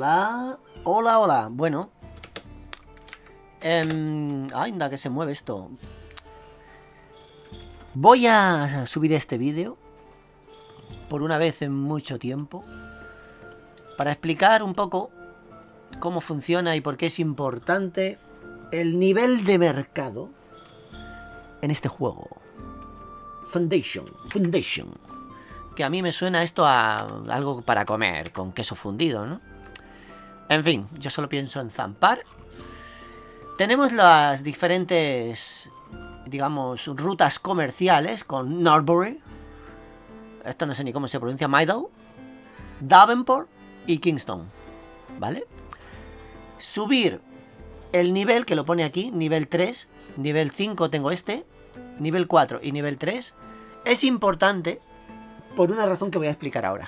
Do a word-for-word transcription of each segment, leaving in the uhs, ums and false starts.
Hola, hola, hola. Bueno. Eh, anda, que se mueve esto. Voy a subir este vídeo por una vez en mucho tiempo para explicar un poco cómo funciona y por qué es importante el nivel de mercado en este juego. Foundation, Foundation. Que a mí me suena esto a algo para comer, con queso fundido, ¿no? En fin, yo solo pienso en zampar. Tenemos las diferentes, digamos, rutas comerciales con Norbury. Esto no sé ni cómo se pronuncia. Midale, Davenport y Kingston, ¿vale? Subir el nivel, que lo pone aquí, nivel tres, nivel cinco tengo este, nivel cuatro y nivel tres, es importante por una razón que voy a explicar ahora.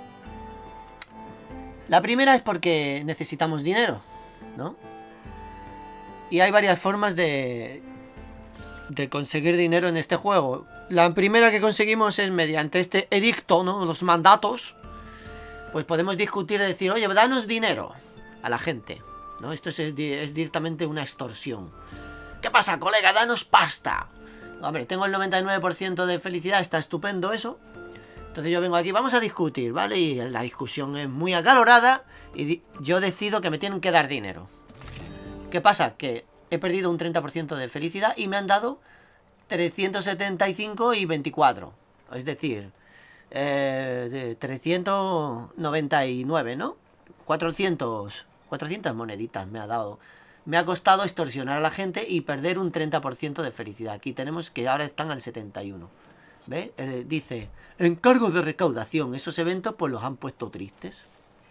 La primera es porque necesitamos dinero, ¿no? Y hay varias formas de, de conseguir dinero en este juego. La primera que conseguimos es mediante este edicto, ¿no? Los mandatos. Pues podemos discutir y decir, oye, danos dinero a la gente, ¿no? Esto es, es directamente una extorsión. ¿Qué pasa, colega? Danos pasta. Hombre, tengo el noventa y nueve por ciento de felicidad, está estupendo eso. Entonces yo vengo aquí, vamos a discutir, ¿vale? Y la discusión es muy acalorada y yo decido que me tienen que dar dinero. ¿Qué pasa? Que he perdido un treinta por ciento de felicidad y me han dado trescientos setenta y cinco y veinticuatro. Es decir, eh, de trescientos noventa y nueve, ¿no? cuatrocientos, cuatrocientas moneditas me ha dado. Me ha costado extorsionar a la gente y perder un treinta por ciento de felicidad. Aquí tenemos que ahora están al setenta y uno. ¿Ve? Eh, dice, encargos de recaudación. Esos eventos pues los han puesto tristes.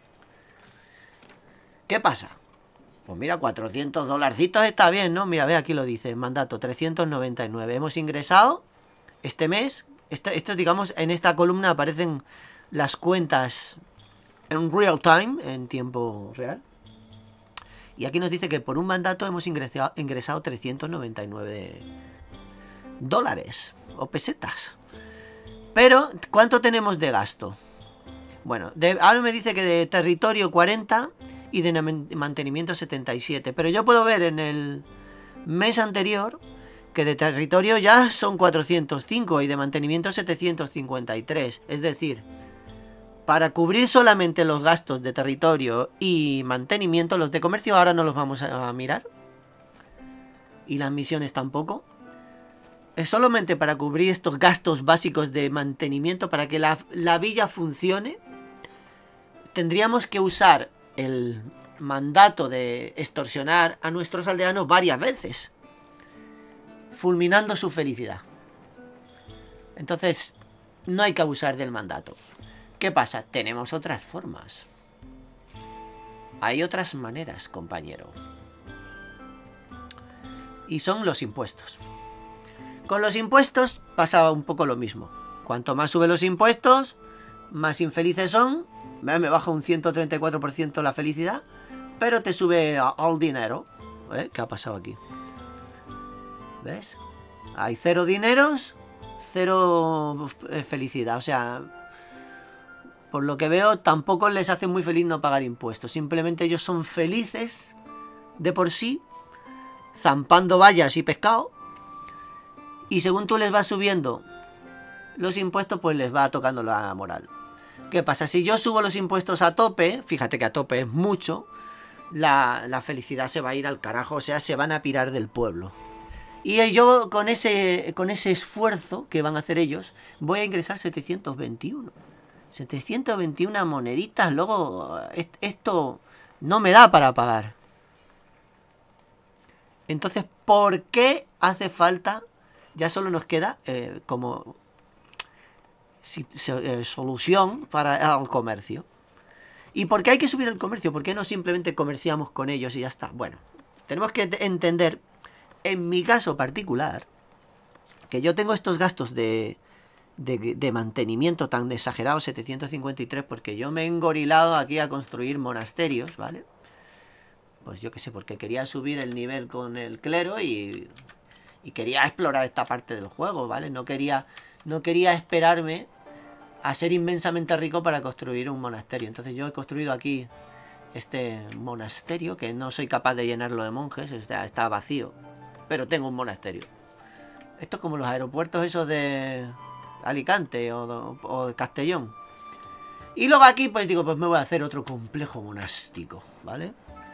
¿Qué pasa? Pues mira, cuatrocientos dolarcitos está bien, ¿no? Mira, ve, aquí lo dice, mandato trescientos noventa y nueve. Hemos ingresado este mes. Esto, esto, digamos, en esta columna aparecen las cuentas en real time, en tiempo real. Y aquí nos dice que por un mandato hemos ingresado, ingresado trescientos noventa y nueve dólares o pesetas. Pero, ¿cuánto tenemos de gasto? Bueno, de, ahora me dice que de territorio cuarenta y de mantenimiento setenta y siete. Pero yo puedo ver en el mes anterior que de territorio ya son cuatrocientos cinco y de mantenimiento setecientos cincuenta y tres. Es decir, para cubrir solamente los gastos de territorio y mantenimiento, los de comercio ahora no los vamos a mirar. Y las misiones tampoco. Es solamente para cubrir estos gastos básicos de mantenimiento, para que la, la villa funcione. Tendríamos que usar el mandato de extorsionar a nuestros aldeanos varias veces, fulminando su felicidad. Entonces, no hay que abusar del mandato. ¿Qué pasa? Tenemos otras formas. Hay otras maneras, compañero. Y son los impuestos. Con los impuestos pasaba un poco lo mismo. Cuanto más suben los impuestos, más infelices son. Me baja un ciento treinta y cuatro por ciento la felicidad, pero te sube al dinero. ¿Eh? ¿Qué ha pasado aquí? ¿Ves? Hay cero dineros, cero felicidad. O sea, por lo que veo, tampoco les hace muy feliz no pagar impuestos. Simplemente ellos son felices de por sí, zampando vallas y pescado. Y según tú les vas subiendo los impuestos, pues les va tocando la moral. ¿Qué pasa? Si yo subo los impuestos a tope, fíjate que a tope es mucho, la, la felicidad se va a ir al carajo, o sea, se van a pirar del pueblo. Y yo con ese, con ese esfuerzo que van a hacer ellos, voy a ingresar setecientos veintiuno. setecientos veintiuna moneditas, luego esto no me da para pagar. Entonces, ¿por qué hace falta? Ya solo nos queda eh, como si, eh, solución para el comercio. ¿Y por qué hay que subir el comercio? ¿Por qué no simplemente comerciamos con ellos y ya está? Bueno, tenemos que entender, en mi caso particular, que yo tengo estos gastos de, de, de mantenimiento tan exagerados, setecientos cincuenta y tres, porque yo me he engorilado aquí a construir monasterios, ¿vale? Pues yo qué sé, porque quería subir el nivel con el clero y... Y quería explorar esta parte del juego, ¿vale? No quería, no quería esperarme a ser inmensamente rico para construir un monasterio. Entonces yo he construido aquí este monasterio, que no soy capaz de llenarlo de monjes, o sea, está vacío. Pero tengo un monasterio. Esto es como los aeropuertos esos de Alicante o, o de Castellón. Y luego aquí, pues digo, pues me voy a hacer otro complejo monástico, ¿vale?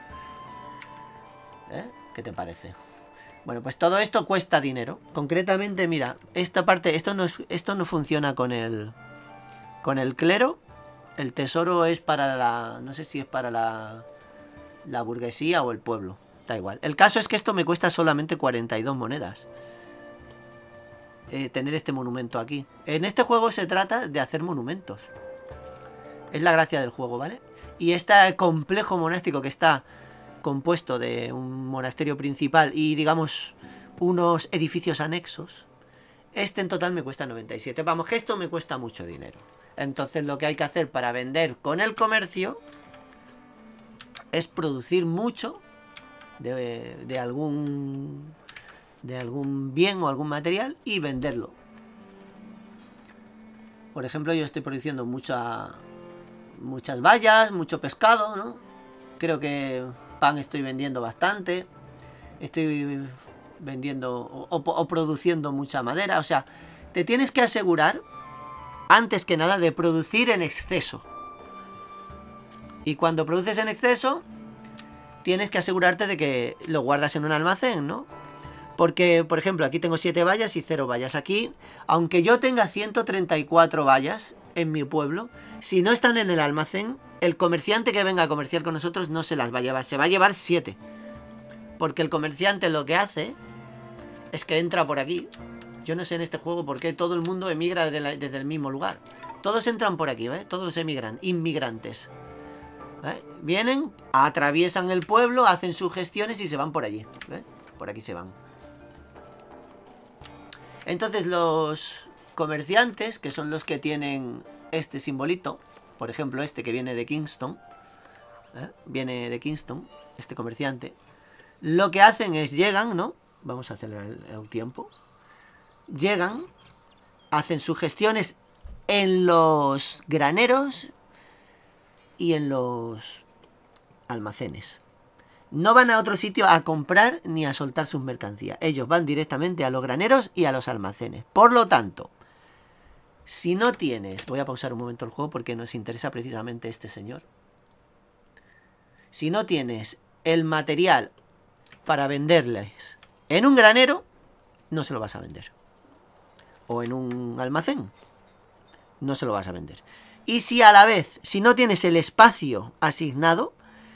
¿Eh? ¿Qué te parece? Bueno, pues todo esto cuesta dinero. Concretamente, mira, esta parte, esto no, es, esto no funciona con el, con el clero. El tesoro es para la, no sé si es para la, la burguesía o el pueblo. Da igual. El caso es que esto me cuesta solamente cuarenta y dos monedas. Eh, tener este monumento aquí. En este juego se trata de hacer monumentos. Es la gracia del juego, ¿vale? Y este complejo monástico que está compuesto de un monasterio principal y, digamos, unos edificios anexos, este en total me cuesta noventa y siete. Vamos, que esto me cuesta mucho dinero. Entonces lo que hay que hacer para vender con el comercio es producir mucho de, de algún de algún bien o algún material y venderlo. Por ejemplo, yo estoy produciendo mucha muchas bayas, mucho pescado, ¿no? Creo que pan estoy vendiendo bastante. Estoy vendiendo o, o, o produciendo mucha madera. O sea, te tienes que asegurar, antes que nada, de producir en exceso. Y cuando produces en exceso, tienes que asegurarte de que lo guardas en un almacén, ¿no? Porque, por ejemplo, aquí tengo siete vallas y cero vallas. Aquí, aunque yo tenga ciento treinta y cuatro vallas en mi pueblo, si no están en el almacén, el comerciante que venga a comerciar con nosotros no se las va a llevar. Se va a llevar siete. Porque el comerciante lo que hace es que entra por aquí. Yo no sé en este juego por qué todo el mundo emigra desde, la, desde el mismo lugar. Todos entran por aquí, ¿eh? Todos emigran, inmigrantes. ¿Eh? Vienen, atraviesan el pueblo, hacen sus gestiones y se van por allí. ¿Eh? Por aquí se van. Entonces los comerciantes, que son los que tienen este simbolito, por ejemplo este que viene de Kingston, ¿eh? Viene de Kingston, este comerciante, lo que hacen es llegan, ¿no? Vamos a acelerar el, el tiempo. Llegan, hacen sus gestiones en los graneros y en los almacenes. No van a otro sitio a comprar ni a soltar sus mercancías. Ellos van directamente a los graneros y a los almacenes. Por lo tanto, si no tienes... Voy a pausar un momento el juego porque nos interesa precisamente este señor. Si no tienes el material para venderles en un granero, no se lo vas a vender. O en un almacén, no se lo vas a vender. Y si a la vez, si no tienes el espacio asignado,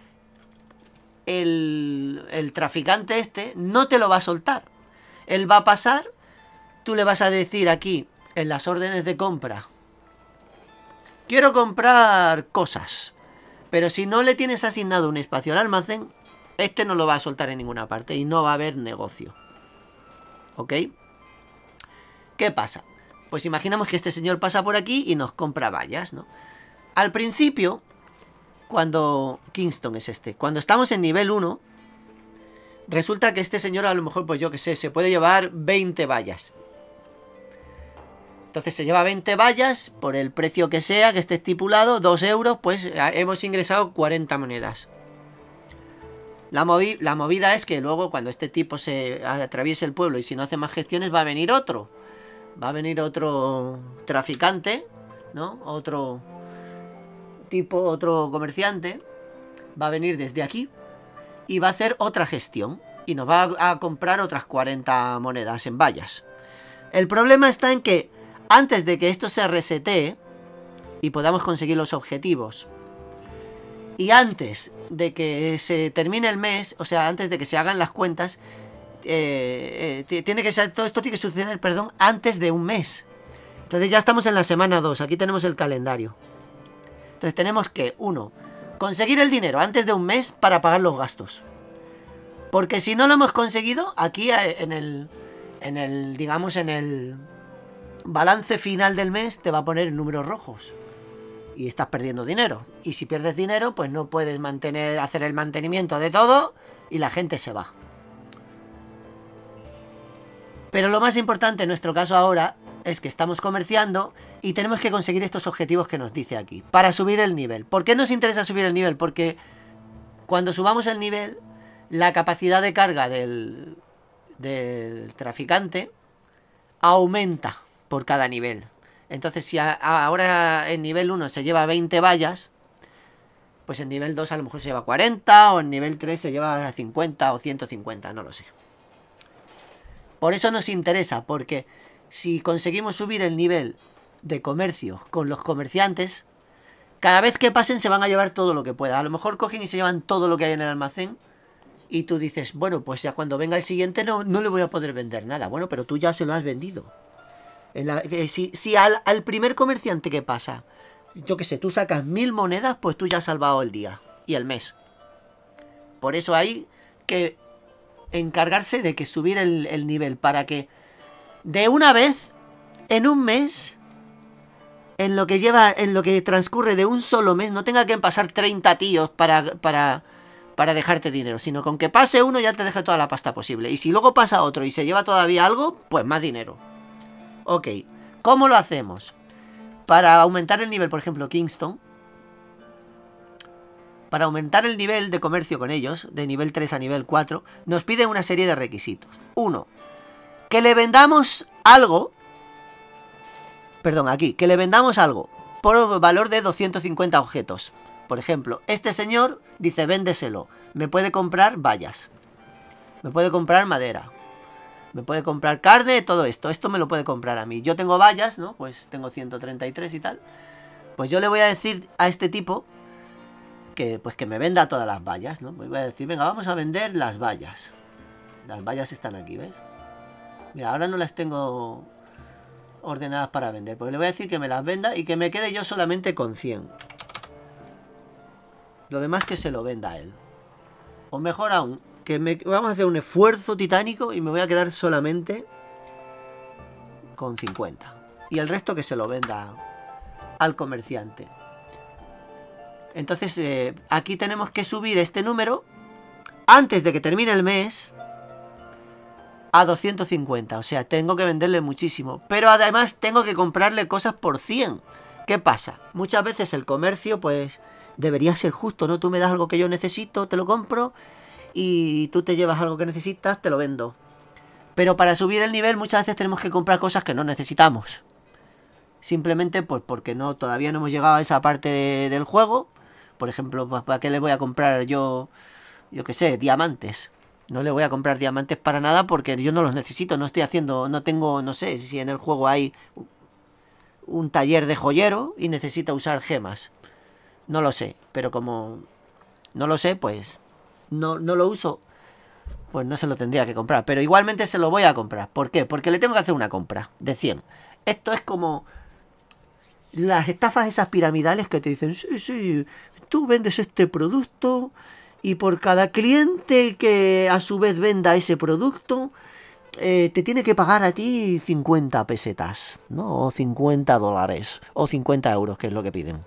el, el traficante este no te lo va a soltar. Él va a pasar, tú le vas a decir aquí en las órdenes de compra: quiero comprar cosas. Pero si no le tienes asignado un espacio al almacén, este no lo va a soltar en ninguna parte y no va a haber negocio. ¿Ok? ¿Qué pasa? Pues imaginamos que este señor pasa por aquí y nos compra vallas, ¿no? Al principio, cuando... Kingston es este. Cuando estamos en nivel uno, resulta que este señor a lo mejor, pues yo que sé, se puede llevar veinte vallas. Entonces se lleva veinte vallas por el precio que sea, que esté estipulado, dos euros, pues hemos ingresado cuarenta monedas. La, movi la movida es que luego cuando este tipo se atraviese el pueblo y si no hace más gestiones va a venir otro. Va a venir otro traficante, ¿no? Otro tipo, otro comerciante. Va a venir desde aquí y va a hacer otra gestión. Y nos va a, a comprar otras cuarenta monedas en vallas. El problema está en que antes de que esto se resetee y podamos conseguir los objetivos, y antes de que se termine el mes, o sea, antes de que se hagan las cuentas, eh, eh, tiene que ser, todo esto tiene que suceder, perdón, antes de un mes. Entonces ya estamos en la semana dos, aquí tenemos el calendario. Entonces tenemos que, uno, conseguir el dinero antes de un mes para pagar los gastos. Porque si no lo hemos conseguido, aquí en el, en el, digamos, en el balance final del mes te va a poner en números rojos. Y estás perdiendo dinero. Y si pierdes dinero, pues no puedes mantener, hacer el mantenimiento de todo y la gente se va. Pero lo más importante en nuestro caso ahora es que estamos comerciando y tenemos que conseguir estos objetivos que nos dice aquí para subir el nivel. ¿Por qué nos interesa subir el nivel? Porque cuando subamos el nivel, la capacidad de carga del, del traficante aumenta por cada nivel. Entonces, si a, a ahora en nivel uno se lleva veinte vallas, pues en nivel dos a lo mejor se lleva cuarenta, o en nivel tres se lleva cincuenta o ciento cincuenta, no lo sé. Por eso nos interesa, porque si conseguimos subir el nivel de comercio con los comerciantes, cada vez que pasen se van a llevar todo lo que pueda. A lo mejor cogen y se llevan todo lo que hay en el almacén, y tú dices, bueno, pues ya cuando venga el siguiente no, no le voy a poder vender nada. Bueno, pero tú ya se lo has vendido. En la, eh, si si al, al primer comerciante que pasa, yo que sé, tú sacas mil monedas, pues tú ya has salvado el día y el mes. Por eso hay que encargarse de que subir el, el nivel, para que de una vez, en un mes, en lo que lleva, en lo que transcurre de un solo mes, no tenga que pasar treinta tíos para, para, para dejarte dinero, sino con que pase uno ya te deja toda la pasta posible. Y si luego pasa otro y se lleva todavía algo, pues más dinero. Ok, ¿cómo lo hacemos? Para aumentar el nivel, por ejemplo, Kingston, para aumentar el nivel de comercio con ellos, de nivel tres a nivel cuatro, nos piden una serie de requisitos. Uno, que le vendamos algo, perdón, aquí, que le vendamos algo por valor de doscientos cincuenta objetos. Por ejemplo, este señor dice, véndeselo, me puede comprar vallas, me puede comprar madera, me puede comprar carne, todo esto. Esto me lo puede comprar a mí. Yo tengo vallas, ¿no? Pues tengo ciento treinta y tres y tal. Pues yo le voy a decir a este tipo que, pues que me venda todas las vallas, ¿no? Pues voy a decir, venga, vamos a vender las vallas. Las vallas están aquí, ¿ves? Mira, ahora no las tengo ordenadas para vender, porque le voy a decir que me las venda y que me quede yo solamente con cien. Lo demás que se lo venda a él. O mejor aún, que me, vamos a hacer un esfuerzo titánico y me voy a quedar solamente con cincuenta. Y el resto que se lo venda al comerciante. Entonces, eh, aquí tenemos que subir este número antes de que termine el mes a doscientos cincuenta. O sea, tengo que venderle muchísimo. Pero además tengo que comprarle cosas por cien. ¿Qué pasa? Muchas veces el comercio, pues, debería ser justo, ¿no? Tú me das algo que yo necesito, te lo compro, y tú te llevas algo que necesitas, te lo vendo. Pero para subir el nivel muchas veces tenemos que comprar cosas que no necesitamos. Simplemente pues porque no, todavía no hemos llegado a esa parte de, del juego. Por ejemplo, pues, ¿para qué le voy a comprar yo, yo qué sé, diamantes? No le voy a comprar diamantes para nada porque yo no los necesito. No estoy haciendo, no tengo, no sé, si en el juego hay un taller de joyero y necesita usar gemas. No lo sé, pero como no lo sé, pues no, no lo uso, pues no se lo tendría que comprar. Pero igualmente se lo voy a comprar. ¿Por qué? Porque le tengo que hacer una compra de cien. Esto es como las estafas esas piramidales que te dicen, sí, sí, tú vendes este producto y por cada cliente que a su vez venda ese producto, eh, te tiene que pagar a ti cincuenta pesetas, ¿no? O cincuenta dólares, o cincuenta euros, que es lo que piden.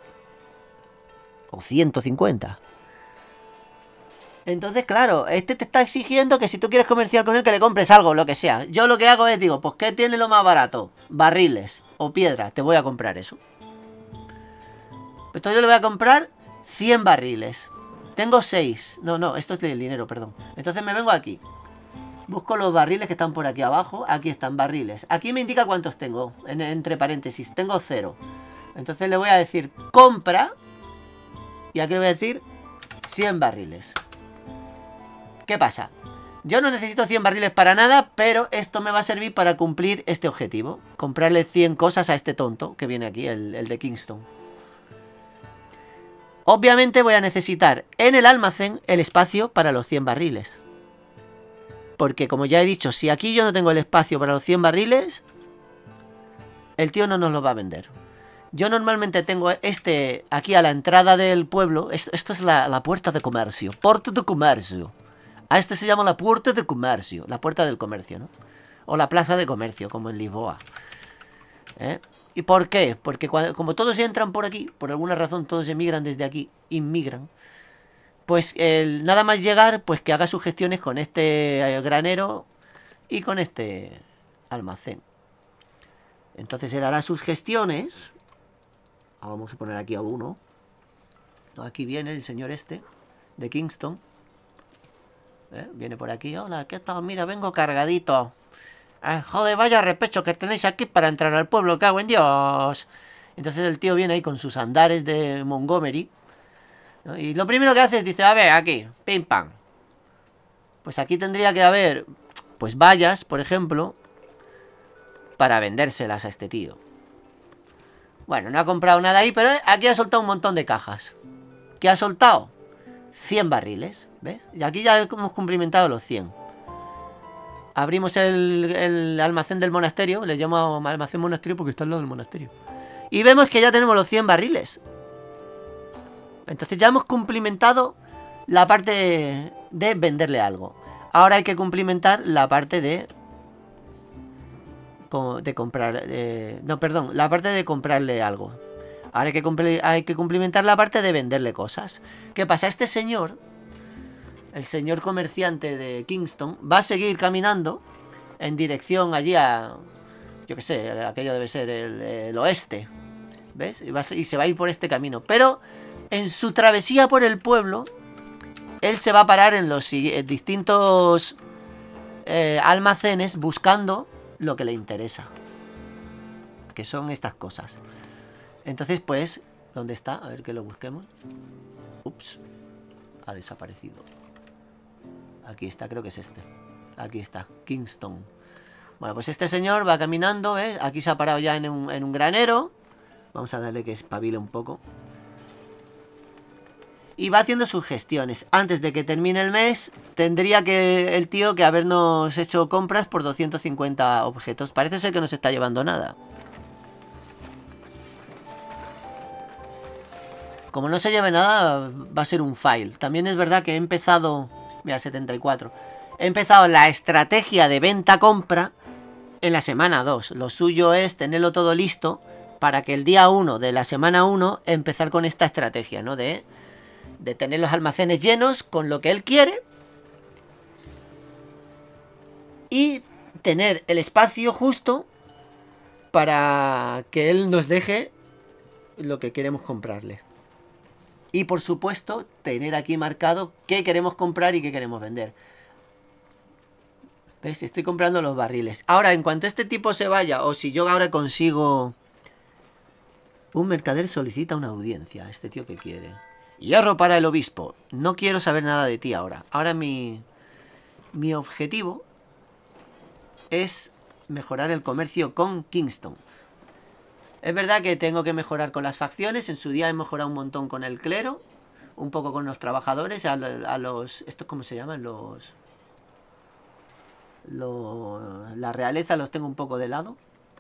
O ciento cincuenta. Entonces, claro, este te está exigiendo que si tú quieres comerciar con él, que le compres algo, lo que sea. Yo lo que hago es, digo, pues ¿qué tiene lo más barato? Barriles o piedra, te voy a comprar eso. Entonces yo le voy a comprar cien barriles. Tengo seis. No, no, esto es el dinero, perdón. Entonces me vengo aquí. Busco los barriles que están por aquí abajo. Aquí están barriles. Aquí me indica cuántos tengo, en, entre paréntesis. Tengo cero. Entonces le voy a decir compra. Y aquí le voy a decir cien barriles. ¿Qué pasa? Yo no necesito cien barriles para nada, pero esto me va a servir para cumplir este objetivo. Comprarle cien cosas a este tonto que viene aquí, el, el de Kingston. Obviamente voy a necesitar en el almacén el espacio para los cien barriles. Porque como ya he dicho, si aquí yo no tengo el espacio para los cien barriles, el tío no nos lo va a vender. Yo normalmente tengo este aquí a la entrada del pueblo. Esto, esto es la, la puerta de comercio. Puerta de comercio. A este se llama la puerta de comercio. La puerta del comercio, ¿no? O la plaza de comercio, como en Lisboa. ¿Eh? ¿Y por qué? Porque cuando, como todos entran por aquí, por alguna razón todos emigran desde aquí, inmigran, pues el, nada más llegar, pues que haga sus gestiones con este granero y con este almacén. Entonces él hará sus gestiones. Vamos a poner aquí a uno. Aquí viene el señor este. de Kingston. ¿Eh? Viene por aquí. Hola, ¿qué tal? Mira, vengo cargadito. Eh, joder, vaya repecho que tenéis aquí para entrar al pueblo, cago en Dios. Entonces el tío viene ahí con sus andares de Montgomery, ¿no? Y lo primero que hace es, dice, a ver, aquí, pim pam. Pues aquí tendría que haber, pues vallas, por ejemplo, para vendérselas a este tío. Bueno, no ha comprado nada ahí, pero aquí ha soltado un montón de cajas. ¿Qué ha soltado? cien barriles, ¿ves? Y aquí ya hemos cumplimentado los cien. Abrimos el, el almacén del monasterio. Le llamo almacén monasterio porque está al lado del monasterio. Y vemos que ya tenemos los cien barriles. Entonces ya hemos cumplimentado la parte de, de venderle algo. Ahora hay que cumplimentar la parte de... De comprar... De, no, perdón. La parte de comprarle algo. Ahora hay que, hay que cumplimentar la parte de venderle cosas. ¿Qué pasa? Este señor... El señor comerciante de Kingston va a seguir caminando en dirección allí a... Yo qué sé, aquello debe ser el, el oeste. ¿Ves? Y, va a, y se va a ir por este camino. Pero en su travesía por el pueblo, él se va a parar en los en distintos eh, almacenes buscando lo que le interesa. Que son estas cosas. Entonces, pues, ¿dónde está? A ver que lo busquemos. Ups. Ha desaparecido. Aquí está, creo que es este. Aquí está, Kingston. Bueno, pues este señor va caminando, ¿eh? Aquí se ha parado ya en un, en un granero. Vamos a darle que espabile un poco. Y va haciendo sus gestiones. Antes de que termine el mes, tendría que el tío que habernos hecho compras por doscientos cincuenta objetos. Parece ser que no se está llevando nada. Como no se lleve nada, va a ser un fail. También es verdad que he empezado... Mira, setenta y cuatro. He empezado la estrategia de venta-compra en la semana dos. Lo suyo es tenerlo todo listo para que el día uno de la semana uno empezar con esta estrategia, ¿no? De, de tener los almacenes llenos con lo que él quiere y tener el espacio justo para que él nos deje lo que queremos comprarle. Y por supuesto, tener aquí marcado qué queremos comprar y qué queremos vender. ¿Ves? Estoy comprando los barriles. Ahora, en cuanto este tipo se vaya, o si yo ahora consigo... Un mercader solicita una audiencia. ¿Este tío qué quiere? Hierro para el obispo. No quiero saber nada de ti ahora. Ahora mi... Mi objetivo es mejorar el comercio con Kingston. Es verdad que tengo que mejorar con las facciones. En su día he mejorado un montón con el clero. Un poco con los trabajadores. A, a los... ¿Estos cómo se llaman? Los... los... La realeza los tengo un poco de lado.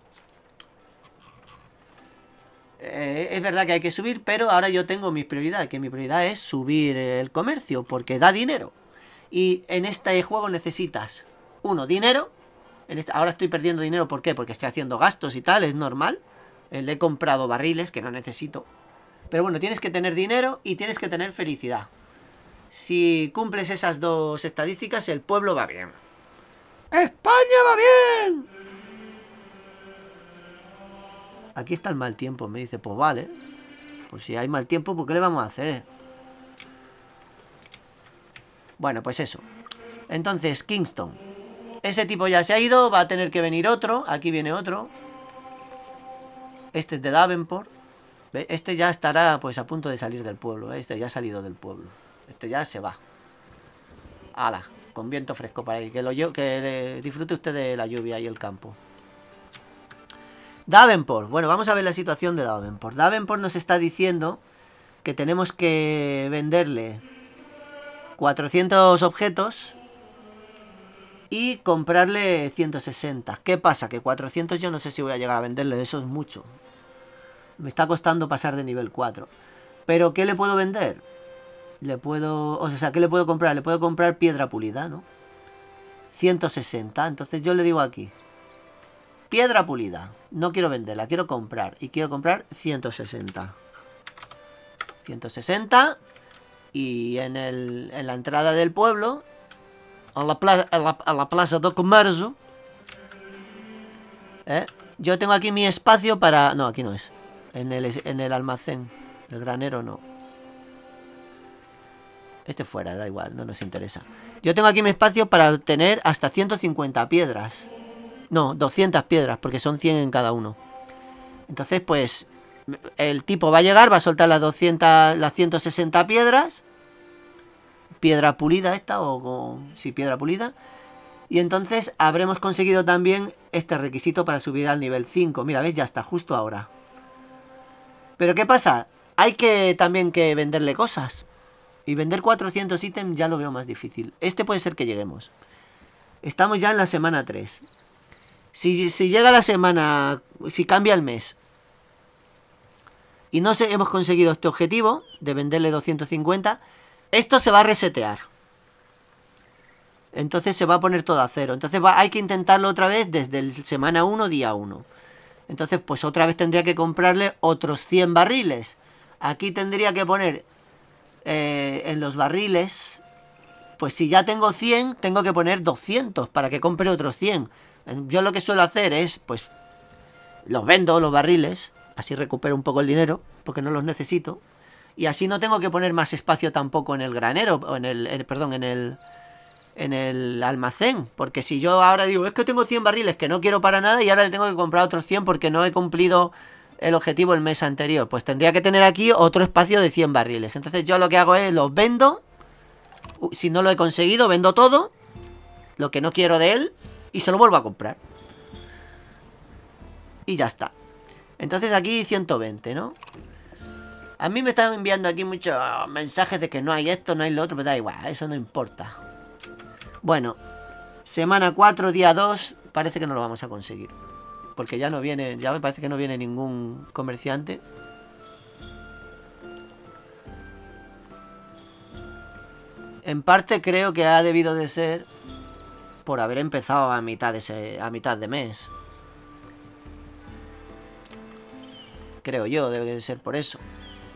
Eh, es verdad que hay que subir, pero ahora yo tengo mi prioridad. Que mi prioridad es subir el comercio. Porque da dinero. Y en este juego necesitas... Uno, dinero. En este... Ahora estoy perdiendo dinero. ¿Por qué? Porque estoy haciendo gastos y tal. Es normal. Le he comprado barriles que no necesito. Pero bueno, tienes que tener dinero y tienes que tener felicidad. Si cumples esas dos estadísticas, el pueblo va bien. ¡España va bien! Aquí está el mal tiempo. Me dice, pues vale. Pues si hay mal tiempo, ¿por qué le vamos a hacer? Bueno, pues eso. Entonces, Kingston. Ese tipo ya se ha ido. Va a tener que venir otro. Aquí viene otro. Este es de Davenport. Este ya estará pues a punto de salir del pueblo. Este ya ha salido del pueblo. Este ya se va. Ala, con viento fresco para ir. Que, lo, que disfrute usted de la lluvia y el campo. Davenport. Bueno, vamos a ver la situación de Davenport. Davenport nos está diciendo que tenemos que venderle cuatrocientos objetos y comprarle ciento sesenta. ¿Qué pasa? Que cuatrocientos yo no sé si voy a llegar a venderle. Eso es mucho. Me está costando pasar de nivel cuatro. ¿Pero qué le puedo vender? Le puedo... O sea, ¿qué le puedo comprar? Le puedo comprar piedra pulida, ¿no? ciento sesenta. Entonces yo le digo aquí. Piedra pulida. No quiero venderla, quiero comprar. Y quiero comprar ciento sesenta. ciento sesenta. Y en, el, en la entrada del pueblo... A la, plaza, a la, a la plaza de comercio... ¿Eh? Yo tengo aquí mi espacio para... No, aquí no es. En el, en el almacén. El granero no. Este fuera, da igual, no nos interesa. Yo tengo aquí mi espacio para obtener hasta ciento cincuenta piedras. No, doscientas piedras, porque son cien en cada uno. Entonces, pues, el tipo va a llegar, va a soltar las doscientas, las ciento sesenta piedras. Piedra pulida esta, o, o sí, piedra pulida. Y entonces habremos conseguido también este requisito para subir al nivel cinco. Mira, ¿ves? Ya está, justo ahora. Pero ¿qué pasa? Hay que también que venderle cosas. Y vender cuatrocientos ítems ya lo veo más difícil. Este puede ser que lleguemos. Estamos ya en la semana tres. Si, si llega la semana... Si cambia el mes y no se, hemos conseguido este objetivo de venderle doscientos cincuenta, esto se va a resetear. Entonces se va a poner todo a cero. Entonces va, hay que intentarlo otra vez desde el semana uno, día uno. Entonces pues otra vez tendría que comprarle otros cien barriles. Aquí tendría que poner... Eh, en los barriles, pues si ya tengo cien, tengo que poner doscientos para que compre otros cien. Yo lo que suelo hacer es, pues, los vendo, los barriles, así recupero un poco el dinero, porque no los necesito. Y así no tengo que poner más espacio tampoco en el granero, o en el, en, perdón, en el, en el almacén. Porque si yo ahora digo, es que tengo cien barriles que no quiero para nada y ahora le tengo que comprar otros cien porque no he cumplido el objetivo el mes anterior, pues tendría que tener aquí otro espacio de cien barriles. Entonces yo lo que hago es los vendo. Si no lo he conseguido, vendo todo lo que no quiero de él y se lo vuelvo a comprar. Y ya está. Entonces aquí ciento veinte, ¿no? A mí me están enviando aquí muchos mensajes de que no hay esto, no hay lo otro, pero da igual, eso no importa. Bueno, semana cuatro, día dos, parece que no lo vamos a conseguir. Porque ya no viene, ya me parece que no viene ningún comerciante. En parte creo que ha debido de ser por haber empezado a mitad de, ese, a mitad de mes. Creo yo, debe de ser por eso.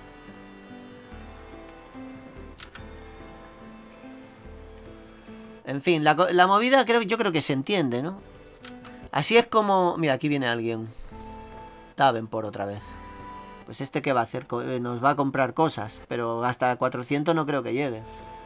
En fin, la, la movida creo, yo creo que se entiende, ¿no? Así es como... Mira, aquí viene alguien. Davenport otra vez. Pues este que va a hacer... Nos va a comprar cosas. Pero hasta cuatrocientos no creo que llegue.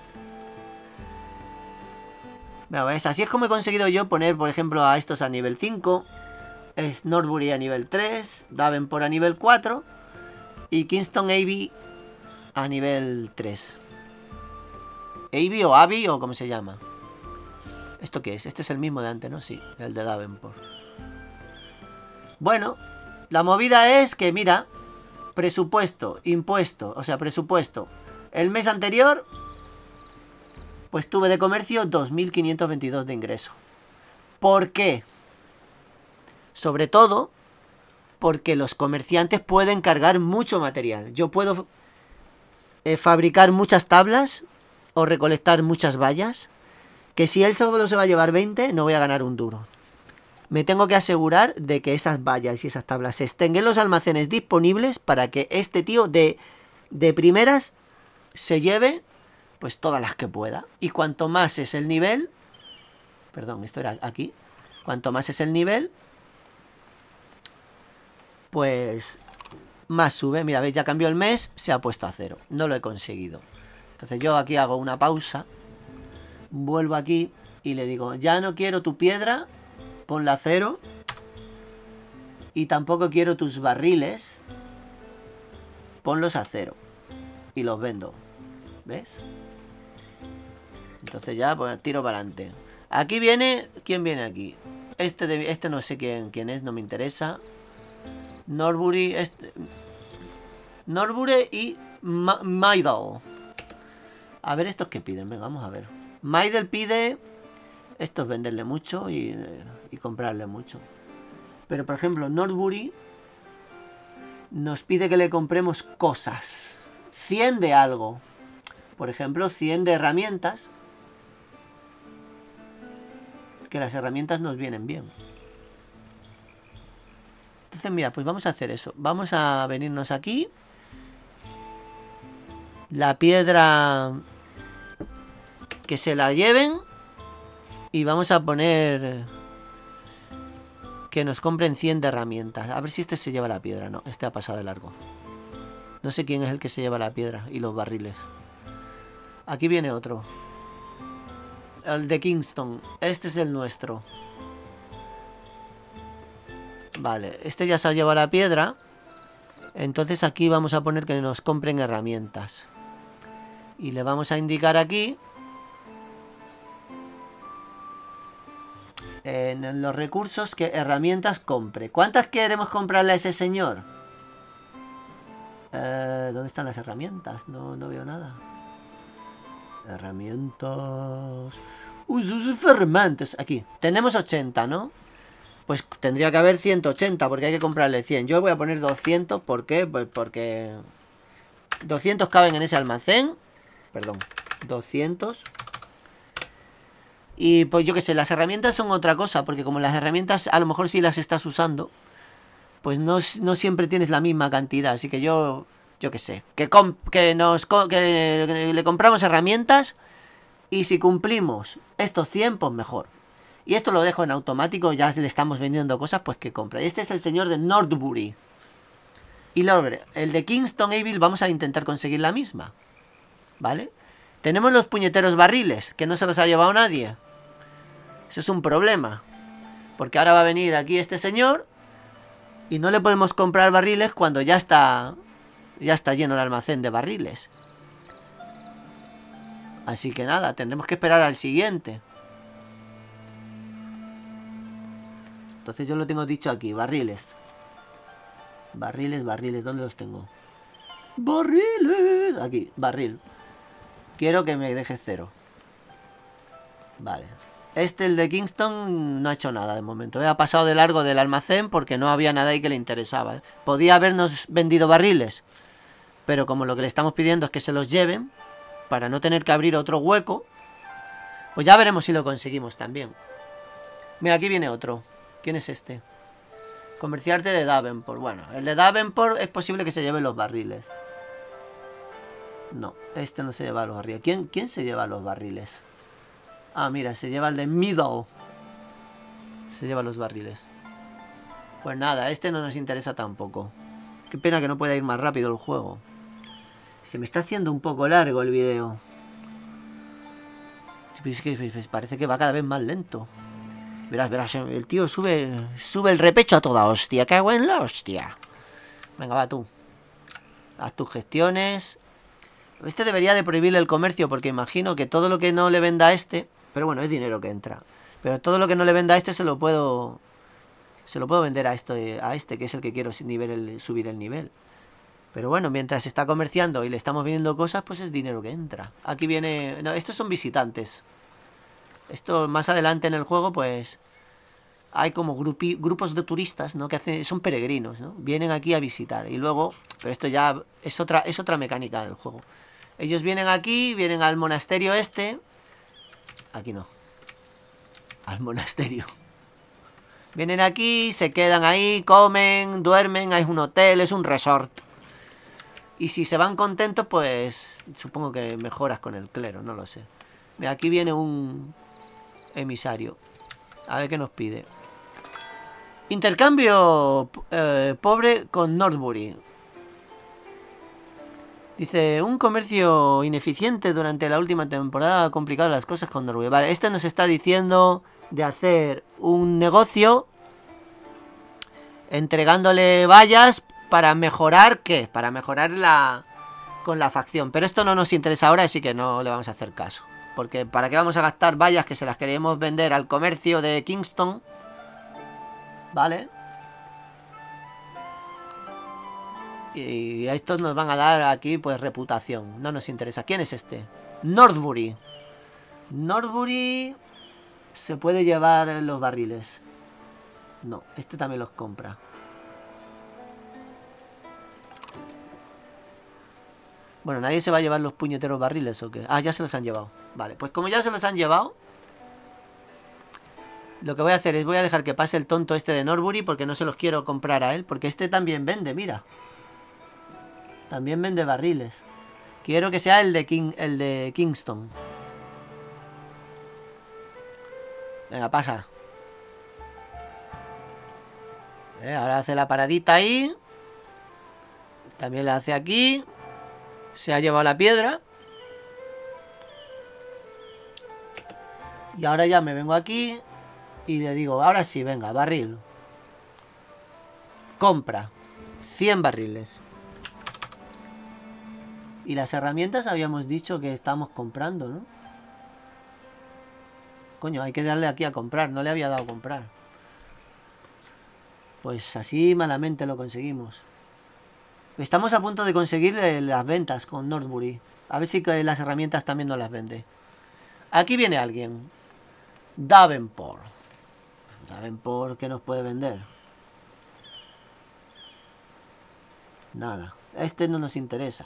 Bueno, ¿ves? Así es como he conseguido yo poner, por ejemplo, a estos a nivel cinco. Es Norbury a nivel tres. Davenport a nivel cuatro. Y Kingston Abbey a nivel tres. Abbey o Abbey o como se llama. ¿Esto qué es? Este es el mismo de antes, ¿no? Sí, el de Davenport. Bueno, la movida es que, mira, presupuesto, impuesto, o sea, presupuesto. El mes anterior, pues tuve de comercio dos mil quinientos veintidós de ingreso. ¿Por qué? Sobre todo porque los comerciantes pueden cargar mucho material. Yo puedo eh, fabricar muchas tablas o recolectar muchas vallas, que si él solo se va a llevar veinte, no voy a ganar un duro. Me tengo que asegurar de que esas vallas y esas tablas estén en los almacenes disponibles para que este tío de, de primeras se lleve pues todas las que pueda. Y cuanto más es el nivel... Perdón, esto era aquí. Cuanto más es el nivel, pues más sube. Mira, veis, ya cambió el mes, se ha puesto a cero. No lo he conseguido. Entonces yo aquí hago una pausa. Vuelvo aquí y le digo, ya no quiero tu piedra, ponla a cero. Y tampoco quiero tus barriles, ponlos a cero. Y los vendo. ¿Ves? Entonces ya, pues tiro para adelante. Aquí viene, ¿quién viene aquí? Este, de, este no sé quién, quién es, no me interesa. Norbury, este, Norbury y Ma Maidel. A ver estos que piden, venga, vamos a ver. Maidel pide... Esto es venderle mucho y, y comprarle mucho. Pero por ejemplo, Norbury nos pide que le compremos cosas. cien de algo. Por ejemplo, cien de herramientas. Que las herramientas nos vienen bien. Entonces mira, pues vamos a hacer eso. Vamos a venirnos aquí. La piedra... Que se la lleven. Y vamos a poner... Que nos compren cien de herramientas. A ver si este se lleva la piedra. No, este ha pasado de largo. No sé quién es el que se lleva la piedra y los barriles. Aquí viene otro. El de Kingston. Este es el nuestro. Vale, este ya se ha llevado la piedra. Entonces aquí vamos a poner que nos compren herramientas. Y le vamos a indicar aquí, en los recursos, que herramientas compre. ¿Cuántas queremos comprarle a ese señor? Eh, ¿Dónde están las herramientas? No, no veo nada. Herramientas... Usos fermentos. Aquí. Tenemos ochenta, ¿no? Pues tendría que haber ciento ochenta porque hay que comprarle cien. Yo voy a poner doscientos. ¿Por qué? Pues porque doscientos caben en ese almacén. Perdón. doscientos. Y pues yo qué sé, las herramientas son otra cosa. Porque como las herramientas a lo mejor si las estás usando, pues no, no siempre tienes la misma cantidad. Así que yo, yo qué sé. Que, que, nos, que, que le compramos herramientas. Y si cumplimos estos cien, pues mejor. Y esto lo dejo en automático. Ya le estamos vendiendo cosas, pues que compra. Este es el señor de Northbury. Y luego el de Kingston Evil vamos a intentar conseguir la misma. ¿Vale? Tenemos los puñeteros barriles, que no se los ha llevado nadie. Eso es un problema. Porque ahora va a venir aquí este señor y no le podemos comprar barriles cuando ya está, ya está lleno el almacén de barriles. Así que nada, tendremos que esperar al siguiente. Entonces yo lo tengo dicho aquí, barriles. Barriles, barriles, ¿dónde los tengo? Barriles, aquí, barril. Quiero que me dejes cero. Vale. Este, el de Kingston, no ha hecho nada de momento. Ha pasado de largo del almacén porque no había nada ahí que le interesaba. ¿eh? Podía habernos vendido barriles, pero como lo que le estamos pidiendo es que se los lleven, para no tener que abrir otro hueco, pues ya veremos si lo conseguimos también. Mira, aquí viene otro. ¿Quién es este? Comerciante de Davenport. Bueno, el de Davenport es posible que se lleve los barriles. No, este no se lleva los barriles. ¿Quién, quién se lleva los barriles? Ah, mira, se lleva el de Middle. Se lleva los barriles. Pues nada, este no nos interesa tampoco. Qué pena que no pueda ir más rápido el juego. Se me está haciendo un poco largo el video. Es que parece que va cada vez más lento. Verás, verás, el tío sube sube el repecho a toda hostia. Cago en la hostia. Venga, va tú. Haz tus gestiones. Este debería de prohibirle el comercio porque imagino que todo lo que no le venda a este... Pero bueno, es dinero que entra. Pero todo lo que no le venda a este se lo puedo... Se lo puedo vender a este, a este que es el que quiero nivel el, subir el nivel. Pero bueno, mientras está comerciando y le estamos vendiendo cosas, pues es dinero que entra. Aquí viene... No, estos son visitantes. Esto más adelante en el juego, pues... Hay como grupi, grupos de turistas, ¿no? Que hacen, son peregrinos, ¿no? Vienen aquí a visitar. Y luego... Pero esto ya es otra, es otra mecánica del juego. Ellos vienen aquí, vienen al monasterio este. Aquí no. Al monasterio. Vienen aquí, se quedan ahí, comen, duermen, hay un hotel, es un resort. Y si se van contentos, pues supongo que mejoras con el clero, no lo sé. Mira, aquí viene un emisario. A ver qué nos pide. Intercambio eh, pobre con Northbury. Dice, un comercio ineficiente durante la última temporada ha complicado las cosas con Northbury. Vale, este nos está diciendo de hacer un negocio entregándole vallas para mejorar, ¿qué? Para mejorar la con la facción. Pero esto no nos interesa ahora, así que no le vamos a hacer caso. Porque ¿para qué vamos a gastar vallas que se las queremos vender al comercio de Kingston? ¿Vale? Y a estos nos van a dar aquí, pues, reputación. No nos interesa. ¿Quién es este? Northbury. Northbury se puede llevar los barriles. No, este también los compra. Bueno, ¿nadie se va a llevar los puñeteros barriles o qué? Ah, ya se los han llevado. Vale, pues como ya se los han llevado, lo que voy a hacer es voy a dejar que pase el tonto este de Northbury porque no se los quiero comprar a él. Porque este también vende, mira. También vende barriles. Quiero que sea el de, King, el de Kingston. Venga, pasa. Eh, ahora hace la paradita ahí. También la hace aquí. Se ha llevado la piedra. Y ahora ya me vengo aquí y le digo, ahora sí, venga, barril. Compra. cien barriles. Y las herramientas habíamos dicho que estamos comprando, ¿no? Coño, hay que darle aquí a comprar. No le había dado a comprar. Pues así malamente lo conseguimos. Estamos a punto de conseguir las ventas con Northbury. A ver si que las herramientas también nos las vende. Aquí viene alguien. Davenport. Davenport, ¿qué nos puede vender? Nada. Este no nos interesa.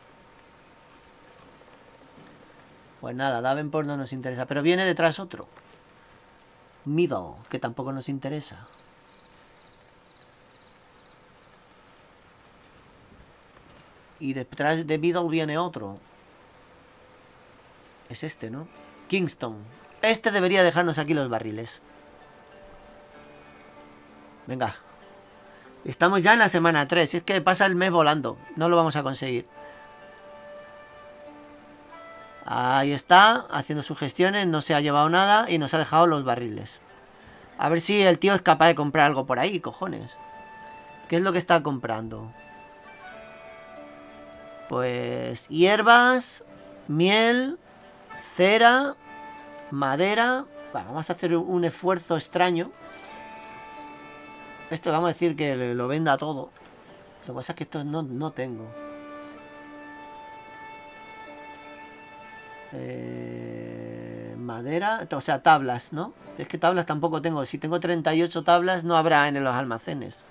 Pues nada, Davenport no nos interesa. Pero viene detrás otro. Middle, que tampoco nos interesa. Y detrás de Middle viene otro. Es este, ¿no? Kingston. Este debería dejarnos aquí los barriles. Venga. Estamos ya en la semana tres. Es que pasa el mes volando. No lo vamos a conseguir. Ahí está, haciendo sus gestiones. No se ha llevado nada y nos ha dejado los barriles. A ver si el tío es capaz de comprar algo por ahí, cojones. ¿Qué es lo que está comprando? Pues hierbas, miel, cera, madera. Bueno, vamos a hacer un esfuerzo extraño. Esto vamos a decir que lo venda todo. Lo que pasa es que esto no, no tengo. Eh, madera, o sea, tablas, ¿no? Es que tablas tampoco tengo. Si tengo treinta y ocho tablas, no habrá en los almacenes.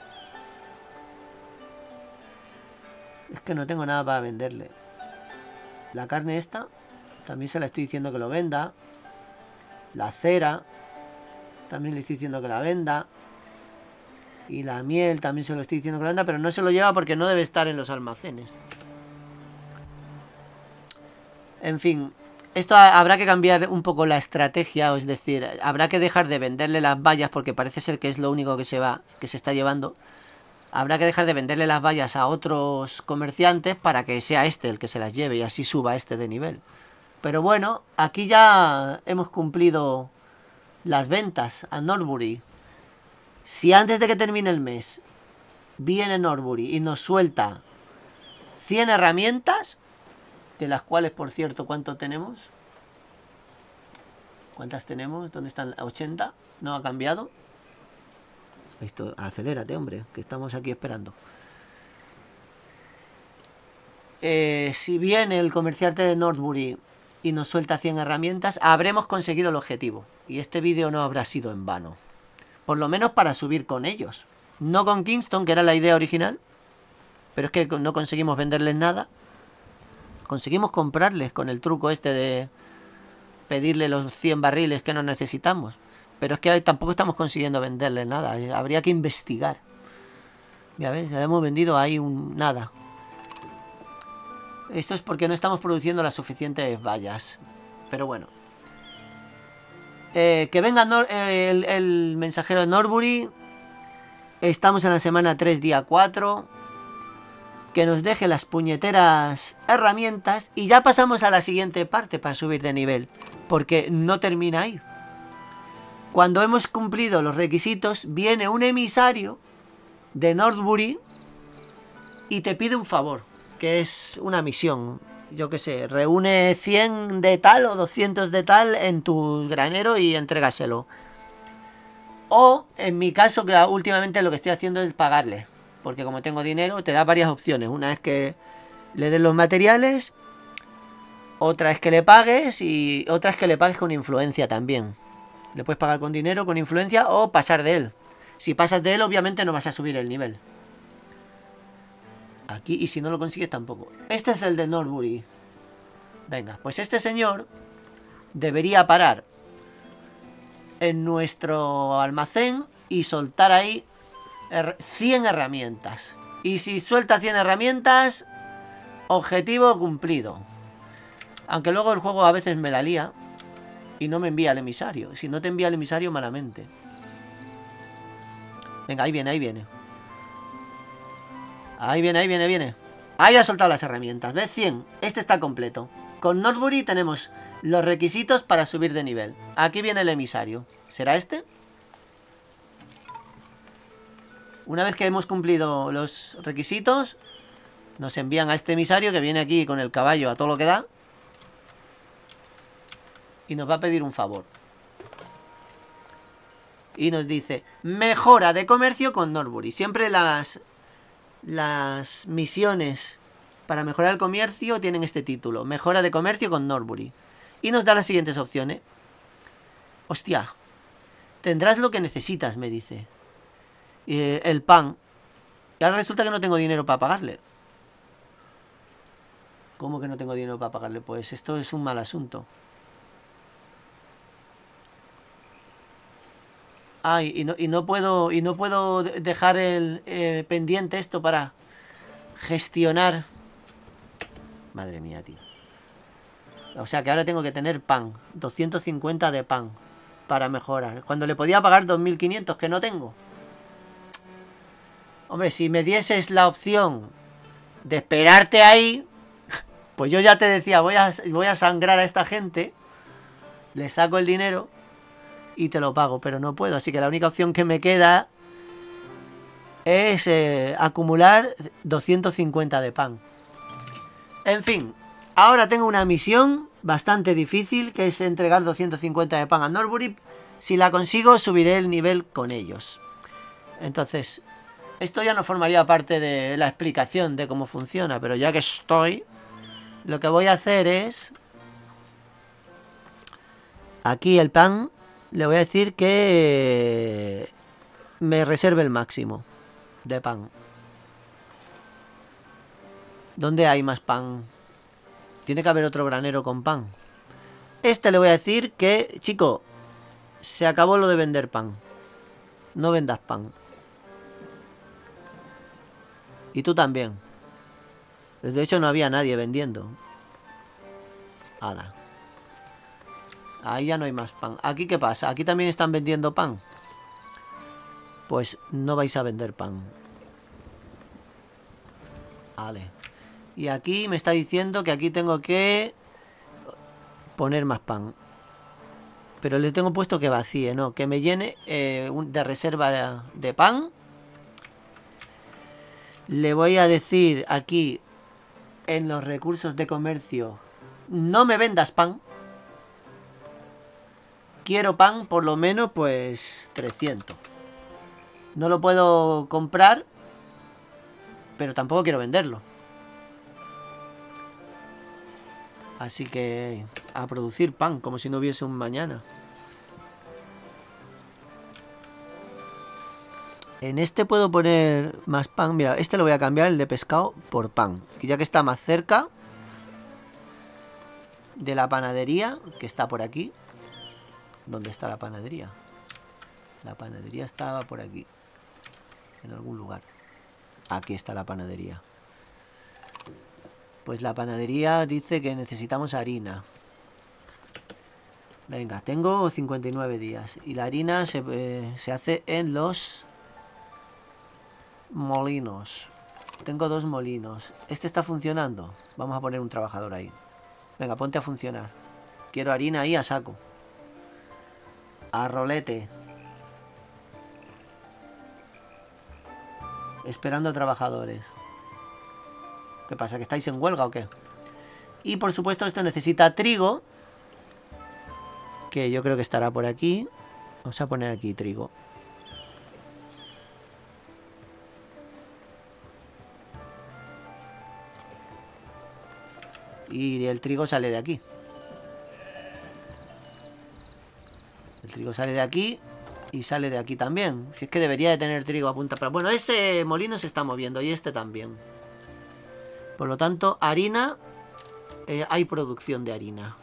Es que no tengo nada para venderle. La carne esta, también se la estoy diciendo que lo venda. La cera, también le estoy diciendo que la venda. Y la miel también se lo estoy diciendo que la venda, pero no se lo lleva porque no debe estar en los almacenes. En fin, esto habrá que cambiar un poco la estrategia, es decir, habrá que dejar de venderle las vallas porque parece ser que es lo único que se va, que se está llevando. Habrá que dejar de venderle las vallas a otros comerciantes para que sea este el que se las lleve y así suba este de nivel. Pero bueno, aquí ya hemos cumplido las ventas a Northbury. Si antes de que termine el mes viene Northbury y nos suelta cien herramientas, de las cuales, por cierto, ¿cuánto tenemos? ¿Cuántas tenemos? ¿Dónde están? ¿ochenta? ¿No ha cambiado? Esto, acelérate, hombre, que estamos aquí esperando. Eh, si viene el comerciante de Northbury y nos suelta cien herramientas, habremos conseguido el objetivo. Y este vídeo no habrá sido en vano. Por lo menos para subir con ellos. No con Kingston, que era la idea original. Pero es que no conseguimos venderles nada. Conseguimos comprarles con el truco este de pedirle los cien barriles que no necesitamos. Pero es que tampoco estamos consiguiendo venderles nada. Habría que investigar. Ya ves, ya hemos vendido ahí un nada. Esto es porque no estamos produciendo las suficientes vallas. Pero bueno. Eh, que venga Nor eh, el, el mensajero de Northbury. Estamos en la semana tres, día cuatro. Que nos deje las puñeteras herramientas. Y ya pasamos a la siguiente parte para subir de nivel. Porque no termina ahí. Cuando hemos cumplido los requisitos, viene un emisario de Northbury y te pide un favor, que es una misión. Yo qué sé, reúne cien de tal o doscientos de tal en tu granero y entrégaselo. O, en mi caso, que últimamente lo que estoy haciendo es pagarle. Porque como tengo dinero, te da varias opciones. Una es que le des los materiales, otra es que le pagues y otra es que le pagues con influencia también. Le puedes pagar con dinero, con influencia o pasar de él. Si pasas de él, obviamente no vas a subir el nivel. Aquí, y si no lo consigues tampoco. Este es el de Northbury. Venga, pues este señor debería parar en nuestro almacén y soltar ahí cien herramientas. Y si suelta cien herramientas, objetivo cumplido. Aunque luego el juego a veces me la lía y no me envía el emisario. Si no te envía el emisario, malamente. Venga, ahí viene, ahí viene. Ahí viene, ahí viene, viene. Ahí ha soltado las herramientas. ¿Ves? cien. Este está completo. Con Northbury tenemos Los requisitos para subir de nivel. Aquí viene el emisario. ¿Será este? Una vez que hemos cumplido los requisitos, nos envían a este emisario que viene aquí con el caballo a todo lo que da. Y nos va a pedir un favor. Y nos dice, mejora de comercio con Norbury. Siempre las, las misiones para mejorar el comercio tienen este título. Mejora de comercio con Norbury. Y nos da las siguientes opciones. Hostia. Tendrás lo que necesitas, me dice. Eh, el pan. Y ahora resulta que no tengo dinero para pagarle. ¿Cómo que no tengo dinero para pagarle? Pues esto es un mal asunto. Ay, y no, y no puedo y no puedo dejar el eh, pendiente esto para gestionar. Madre mía, tío. O sea que ahora tengo que tener pan. doscientos cincuenta de pan para mejorar. Cuando le podía pagar dos mil quinientos, que no tengo. Hombre, si me dieses la opción de esperarte ahí, pues yo ya te decía, voy a, voy a sangrar a esta gente, le saco el dinero y te lo pago, pero no puedo. Así que la única opción que me queda es eh, acumular doscientos cincuenta de pan. En fin, ahora tengo una misión bastante difícil, que es entregar doscientos cincuenta de pan a Norbury. Si la consigo, subiré el nivel con ellos. Entonces, esto ya no formaría parte de la explicación de cómo funciona, pero ya que estoy, lo que voy a hacer es... Aquí el pan... Le voy a decir que me reserve el máximo de pan. ¿Dónde hay más pan? Tiene que haber otro granero con pan. Este le voy a decir que, chico, se acabó lo de vender pan. No vendas pan. Y tú también. De hecho no había nadie vendiendo. Hala. Ahí ya no hay más pan. ¿Aquí qué pasa? ¿Aquí también están vendiendo pan? Pues no vais a vender pan. Vale. Y aquí me está diciendo que aquí tengo que poner más pan. Pero le tengo puesto que vacíe, ¿no? Que me llene eh, de reserva de, de pan. Le voy a decir aquí en los recursos de comercio, no me vendas pan. Quiero pan por lo menos pues trescientos. No lo puedo comprar, pero tampoco quiero venderlo. Así que a producir pan como si no hubiese un mañana. En este puedo poner más pan. Mira, este lo voy a cambiar, el de pescado, por pan. Y ya que está más cerca de la panadería, que está por aquí. ¿Dónde está la panadería? La panadería estaba por aquí. En algún lugar. Aquí está la panadería. Pues la panadería dice que necesitamos harina. Venga, tengo cincuenta y nueve días. Y la harina se, eh, se hace en los molinos. Tengo dos molinos. ¿Este está funcionando? Vamos a poner un trabajador ahí. Venga, ponte a funcionar. Quiero harina ahí a saco. A rolete. Esperando trabajadores. ¿Qué pasa? ¿Que estáis en huelga o qué? Y por supuesto esto necesita trigo, que yo creo que estará por aquí. Vamos a poner aquí trigo. Y el trigo sale de aquí. El trigo sale de aquí y sale de aquí también. Si es que debería de tener trigo a punta para... Bueno, ese molino se está moviendo y este también. Por lo tanto, harina... Eh, hay producción de harina.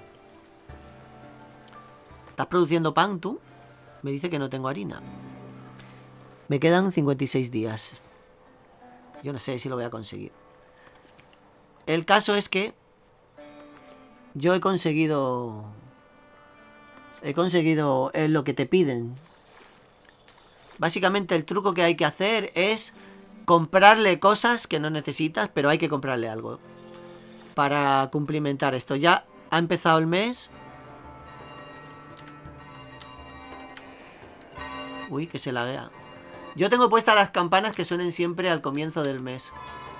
¿Estás produciendo pan tú? Me dice que no tengo harina. Me quedan cincuenta y seis días. Yo no sé si lo voy a conseguir. El caso es que yo he conseguido... He conseguido eh, lo que te piden. Básicamente el truco que hay que hacer es comprarle cosas que no necesitas, pero hay que comprarle algo para cumplimentar esto. Ya Ha empezado el mes. Uy, que se laguea. Yo tengo puestas las campanas que suenen siempre al comienzo del mes.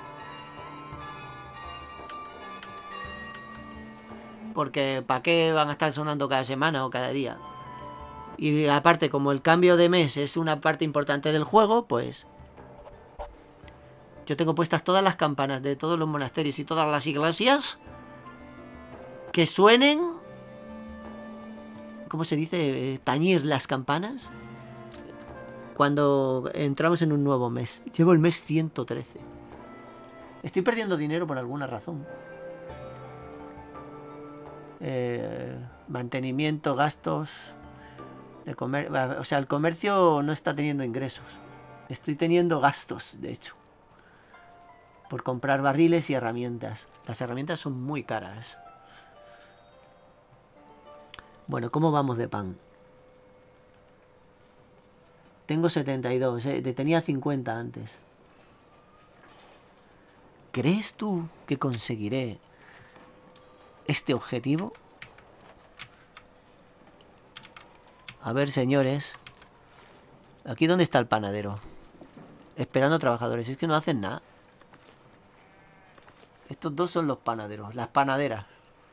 Porque ¿para qué van a estar sonando cada semana o cada día? Y aparte, como el cambio de mes es una parte importante del juego, pues... Yo tengo puestas todas las campanas de todos los monasterios y todas las iglesias que suenen... ¿Cómo se dice? Tañir las campanas cuando entramos en un nuevo mes. Llevo el mes ciento trece. Estoy perdiendo dinero por alguna razón. Eh, mantenimiento, gastos de comer... O sea, el comercio no está teniendo ingresos. Estoy teniendo gastos, de hecho, por comprar barriles y herramientas. Las herramientas son muy caras. Bueno, ¿cómo vamos de pan? Tengo setenta y dos, ¿eh? Tenía cincuenta antes. ¿Crees tú que conseguiré este objetivo? A ver, señores. ¿Aquí dónde está el panadero? Esperando trabajadores. Es que no hacen nada. Estos dos son los panaderos. Las panaderas.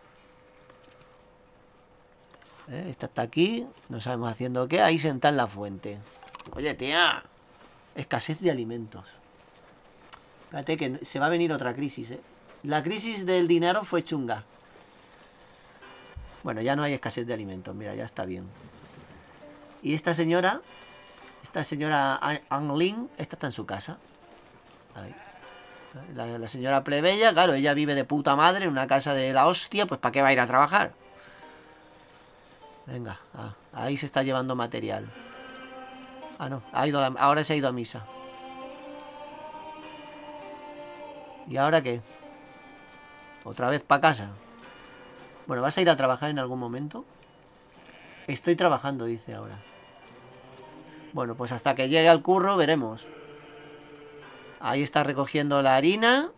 ¿Eh? Esta está aquí. No sabemos haciendo qué. Ahí sentada en la fuente. Oye, tía. Escasez de alimentos. Fíjate que se va a venir otra crisis, ¿eh? La crisis del dinero fue chunga. Bueno, ya no hay escasez de alimentos. Mira, ya está bien. Y esta señora, esta señora Anling, esta está en su casa. Ahí. La, la señora plebeya, claro, ella vive de puta madre en una casa de la hostia, pues ¿para qué va a ir a trabajar? Venga, ah, ahí se está llevando material. Ah, no, ha ido a, ahora se ha ido a misa. ¿Y ahora qué? ¿Otra vez para casa? Bueno, ¿vas a ir a trabajar en algún momento? Estoy trabajando, dice ahora. Bueno, pues hasta que llegue al curro veremos. Ahí está recogiendo la harina.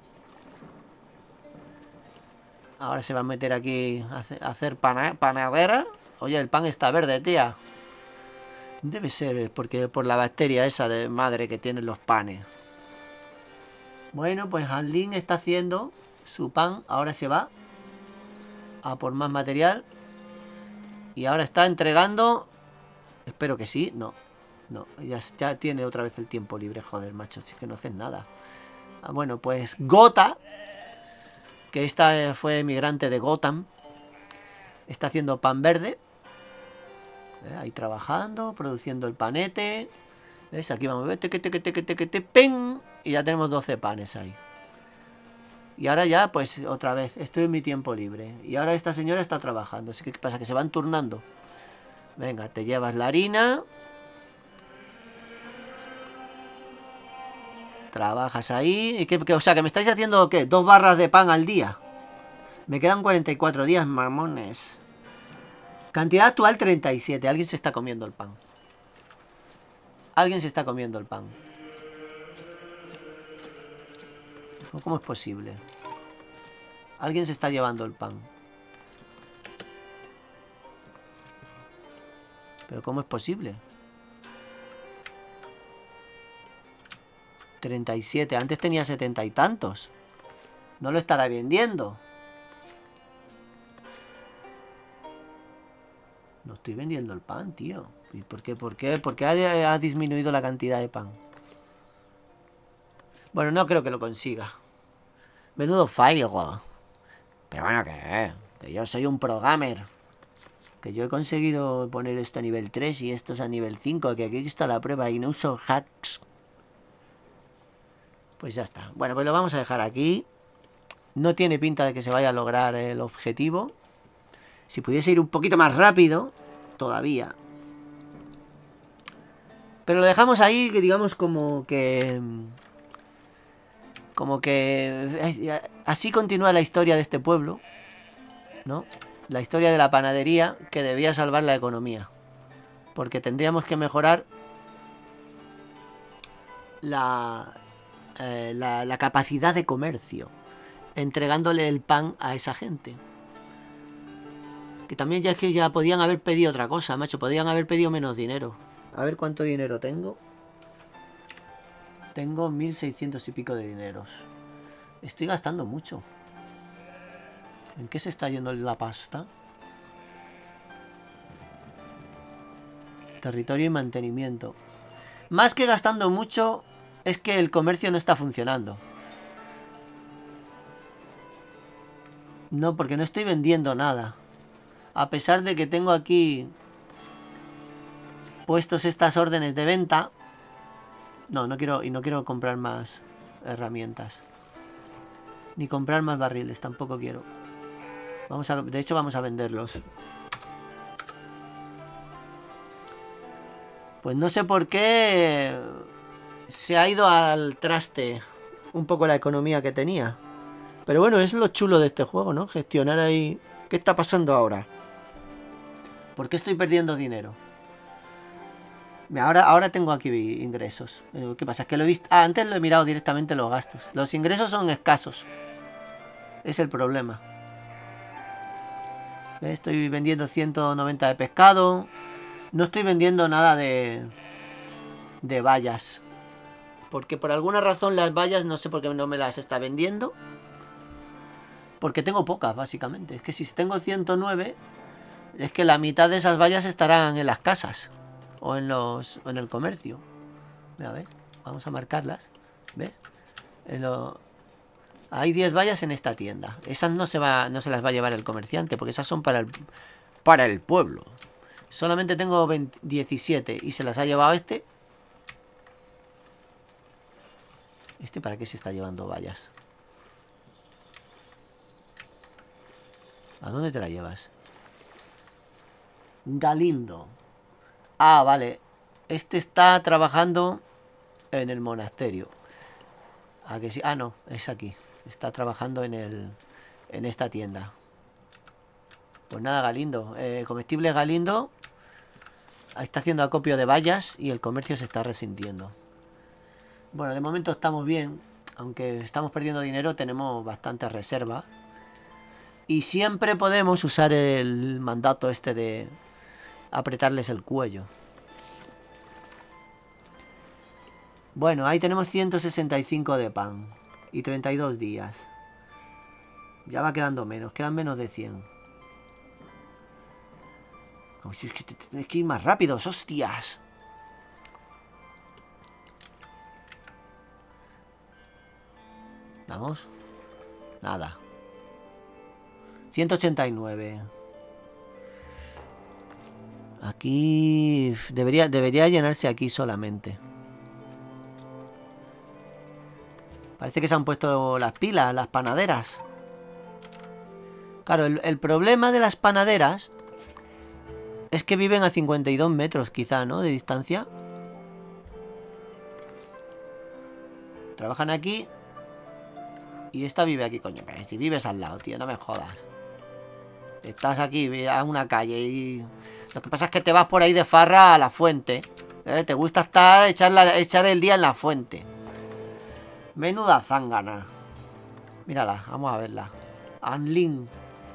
Ahora se va a meter aquí a hacer pana, panadera. Oye, el pan está verde, tía. Debe ser porque por la bacteria esa de madre que tienen los panes. Bueno, pues Anling está haciendo su pan. Ahora se va a por más material. Y ahora está entregando. Espero que sí. No, no, ya, ya tiene otra vez el tiempo libre. Joder, macho, si es que no haces nada. Ah, bueno, pues Gota, que esta fue emigrante de Gotham, está haciendo pan verde. ¿Eh? Ahí trabajando, produciendo el panete. ¿Ves? Aquí vamos a ver. Teque, teque, teque, teque, teque, pen. Y ya tenemos doce panes ahí. Y ahora ya, pues otra vez, estoy en mi tiempo libre. Y ahora esta señora está trabajando. Así que, ¿qué pasa? Que se van turnando. Venga, te llevas la harina. Trabajas ahí. ¿Y qué, qué, o sea, que me estáis haciendo, ¿qué? Dos barras de pan al día. Me quedan cuarenta y cuatro días, mamones. Cantidad actual treinta y siete. Alguien se está comiendo el pan. Alguien se está comiendo el pan. ¿Cómo es posible? Alguien se está llevando el pan. ¿Pero cómo es posible? treinta y siete. Antes tenía setenta y tantos. No lo estará vendiendo. No estoy vendiendo el pan, tío. ¿Y por qué? ¿Por qué? ¿Por qué ha, ha disminuido la cantidad de pan? Bueno, no creo que lo consiga. Menudo fallo. Pero bueno, que, que yo soy un programmer. Que yo he conseguido poner esto a nivel tres y esto es a nivel cinco. Que aquí está la prueba y no uso hacks. Pues ya está. Bueno, pues lo vamos a dejar aquí. No tiene pinta de que se vaya a lograr el objetivo. Si pudiese ir un poquito más rápido, todavía. Pero lo dejamos ahí, que digamos como que... Como que... Así continúa la historia de este pueblo, ¿no? La historia de la panadería que debía salvar la economía. Porque tendríamos que mejorar la, eh, la, la capacidad de comercio, entregándole el pan a esa gente. Que también ya es que ya podían haber pedido otra cosa, macho. Podían haber pedido menos dinero. A ver cuánto dinero tengo. Tengo mil seiscientos y pico de dineros. Estoy gastando mucho. ¿En qué se está yendo la pasta? Territorio y mantenimiento. Más que gastando mucho, es que el comercio no está funcionando. No, porque no estoy vendiendo nada. A pesar de que tengo aquí puestos estas órdenes de venta. No, no quiero, y no quiero comprar más herramientas. Ni comprar más barriles, tampoco quiero. Vamos a, de hecho, vamos a venderlos. Pues no sé por qué se ha ido al traste un poco la economía que tenía. Pero bueno, es lo chulo de este juego, ¿no? Gestionar ahí... ¿Qué está pasando ahora? ¿Por qué estoy perdiendo dinero? Ahora, ahora tengo aquí ingresos. ¿Qué pasa? Es que lo he visto... Ah, antes lo he mirado directamente los gastos. Los ingresos son escasos. Es el problema. Estoy vendiendo ciento noventa de pescado. No estoy vendiendo nada de... de vallas. Porque por alguna razón las vallas no sé por qué no me las está vendiendo. Porque tengo pocas, básicamente. Es que si tengo ciento nueve... Es que la mitad de esas vallas estarán en las casas. O en los o en el comercio. A ver, vamos a marcarlas. ¿Ves? En lo... Hay diez vallas en esta tienda. Esas no se va, no se las va a llevar el comerciante, porque esas son para el, para el pueblo. Solamente tengo veinte, diecisiete y se las ha llevado este. ¿Este para qué se está llevando vallas? ¿A dónde te la llevas? Galindo. Ah, vale. Este está trabajando en el monasterio. ¿A que sí? Ah, no, es aquí. Está trabajando en el en esta tienda. Pues nada, Galindo. Eh, comestibles Galindo. Está haciendo acopio de vallas y el comercio se está resintiendo. Bueno, de momento estamos bien. Aunque estamos perdiendo dinero, tenemos bastante reserva. Y siempre podemos usar el mandato este de apretarles el cuello. Bueno, ahí tenemos ciento sesenta y cinco de pan. Y treinta y dos días. Ya va quedando menos. Quedan menos de cien. Como si es que tenéis que ir más rápidos, hostias. Vamos. Nada. ciento ochenta y nueve. Aquí... Debería, debería llenarse aquí solamente. Parece que se han puesto las pilas, las panaderas. Claro, el, el problema de las panaderas es que viven a cincuenta y dos metros, quizá, ¿no? De distancia. Trabajan aquí. Y esta vive aquí, coño. Si vives al lado, tío, no me jodas. Estás aquí, a una calle y... Lo que pasa es que te vas por ahí de farra a la fuente. ¿Eh? Te gusta estar, echar, la, echar el día en la fuente. Menuda zángana. Mírala, vamos a verla. Anlin.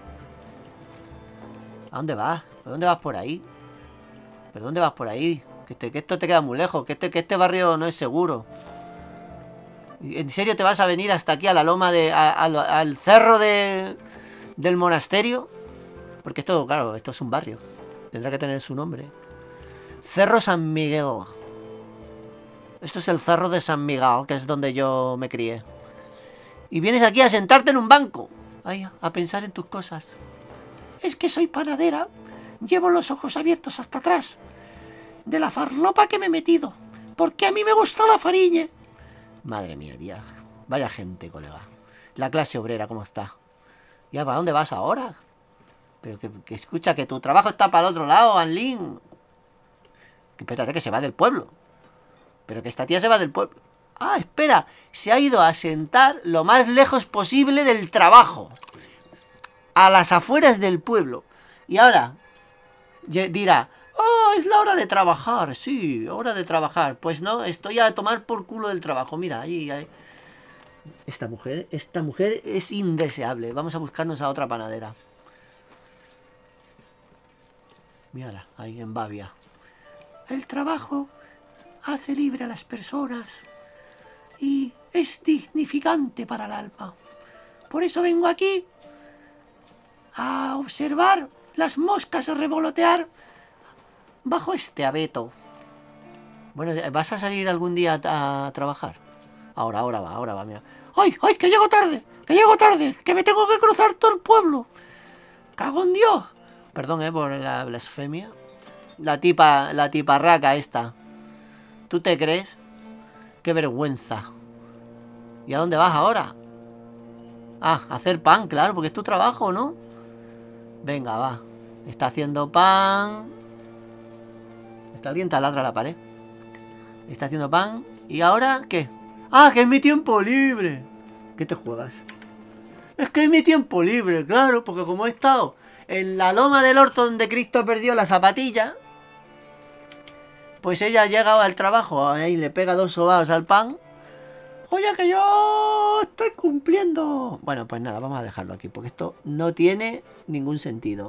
¿A dónde vas? ¿Por dónde vas por ahí? ¿Pero dónde vas por ahí? Que, te, que esto te queda muy lejos. Que este, que este barrio no es seguro. ¿En serio te vas a venir hasta aquí a la loma de... A, a, al cerro de... del monasterio? Porque esto, claro, esto es un barrio. Tendrá que tener su nombre. Cerro San Miguel. Esto es el cerro de San Miguel, que es donde yo me crié. Y vienes aquí a sentarte en un banco. Ay, a pensar en tus cosas. Es que soy panadera. Llevo los ojos abiertos hasta atrás. De la farlopa que me he metido. Porque a mí me gusta la fariña. Madre mía, tía. Vaya gente, colega. La clase obrera, ¿cómo está? ¿Ya para dónde vas ahora? Pero que, que escucha, que tu trabajo está para el otro lado, Anlin. Que espérate, que se va del pueblo. Pero que esta tía se va del pueblo. Ah, espera. Se ha ido a sentar lo más lejos posible del trabajo. A las afueras del pueblo. Y ahora dirá... Oh, es la hora de trabajar. Sí, hora de trabajar. Pues no, estoy a tomar por culo del trabajo. Mira, ahí, ahí. Esta mujer, esta mujer es indeseable. Vamos a buscarnos a otra panadera. Mírala, ahí en Bavia. El trabajo hace libre a las personas y es dignificante para el alma. Por eso vengo aquí a observar las moscas revolotear bajo este abeto. Bueno, ¿vas a salir algún día a, a trabajar? Ahora, ahora va, ahora va, mira. ¡Ay, ay, que llego tarde! ¡Que llego tarde! ¡Que me tengo que cruzar todo el pueblo! ¡Cago en Dios! Perdón, eh, por la blasfemia. La tipa, la tiparraca esta. ¿Tú te crees? ¡Qué vergüenza! ¿Y a dónde vas ahora? Ah, a hacer pan, claro, porque es tu trabajo, ¿no? Venga, va. Está haciendo pan. Está alguien taladra la pared. Está haciendo pan. ¿Y ahora qué? ¡Ah, que es mi tiempo libre! ¿Qué te juegas? Es que es mi tiempo libre, claro, porque como he estado en la loma del orto donde Cristo perdió la zapatilla, pues ella ha llegado al trabajo y le pega dos sobados al pan. Oye, que yo estoy cumpliendo. Bueno, pues nada, vamos a dejarlo aquí, porque esto no tiene ningún sentido.